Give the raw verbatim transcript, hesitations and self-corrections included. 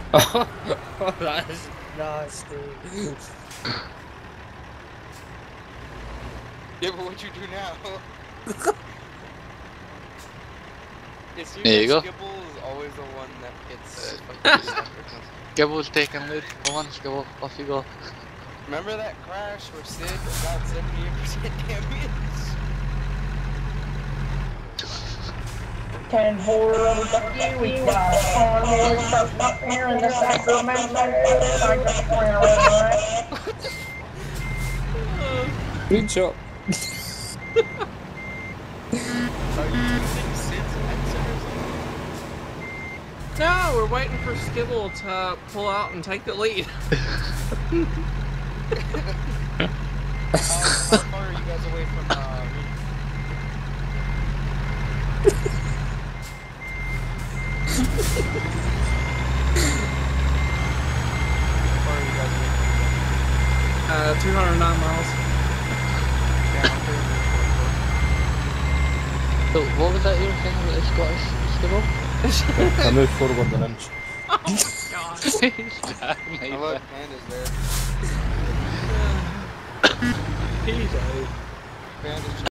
Oh, that is nasty. Yeah, but what you do now? It seems There you like go. Skible is always the one that gets fucking stuck. Skibble's taking lead. Come on, Skibble, off you go. Remember that crash where Sid got seventy-eight percent damage? ten four over Ducky, we got convoy starting up here in the Sacramento. I just went over it. Good shot. Are you using Sid's exit or something? No, we're waiting for Skible to pull out and take the lead. um, how far are you guys away from uh, How far are you guys away from Uh, two hundred nine miles. So, what was that you were saying about the Scottish Skibble? I moved forward an inch. Oh god. I look, Panda's there. He's out. Panda's